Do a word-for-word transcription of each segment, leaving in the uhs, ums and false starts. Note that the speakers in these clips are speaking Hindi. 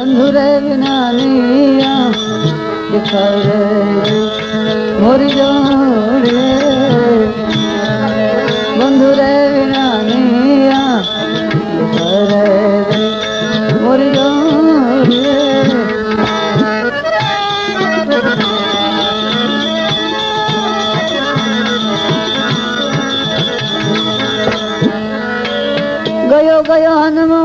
बंधुरे बिना निया दिखाए मोरी जोड़ी बंधुरे बिना निया दिखाए मोरी जोड़ी गयो गयो हनुमो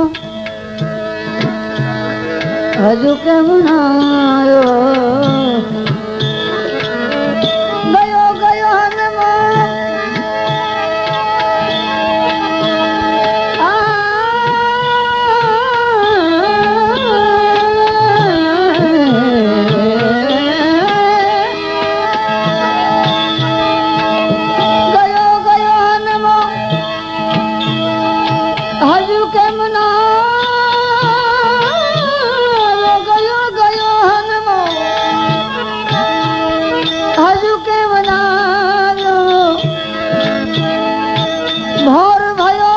हजू केम ना आयो गयो गयो हनुमो गयो गयो हनुमो हजू केम ना गयो गयो हनुमो हजू केम ना भोर भयो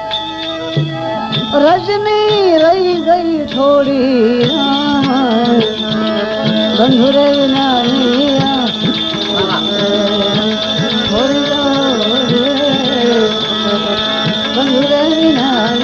रजनी रही गई थोड़ी बंधुरे बिना निया थोड़ी बंधुरे बिना